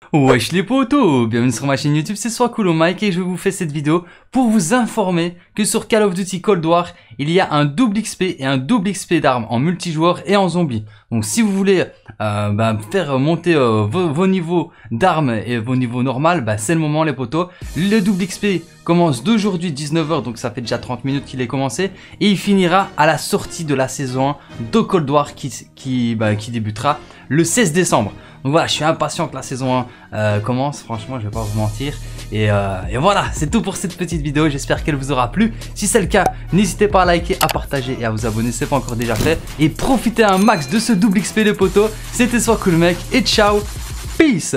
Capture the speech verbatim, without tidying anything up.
Wesh les potos, bienvenue sur ma chaîne YouTube, c'est Swacoolo Mike et je vous fais cette vidéo pour vous informer que sur Call of Duty Cold War, il y a un double X P et un double X P d'armes en multijoueur et en zombie. Donc si vous voulez euh, bah, faire monter euh, vos, vos niveaux d'armes et vos niveaux normaux, bah, c'est le moment les potos. Le double X P commence d'aujourd'hui dix-neuf heures, donc ça fait déjà trente minutes qu'il est commencé. Et il finira à la sortie de la saison un de Cold War qui, qui, bah, qui débutera le seize décembre. Donc voilà, je suis impatient que la saison un euh, commence, franchement je vais pas vous mentir. Et, euh, et voilà, c'est tout pour cette petite vidéo, j'espère qu'elle vous aura plu. Si c'est le cas, n'hésitez pas à liker, à partager et à vous abonner si ce n'est pas encore déjà fait. Et profitez un max de ce double X P de poteau. C'était Swacoolo Mike et ciao, peace.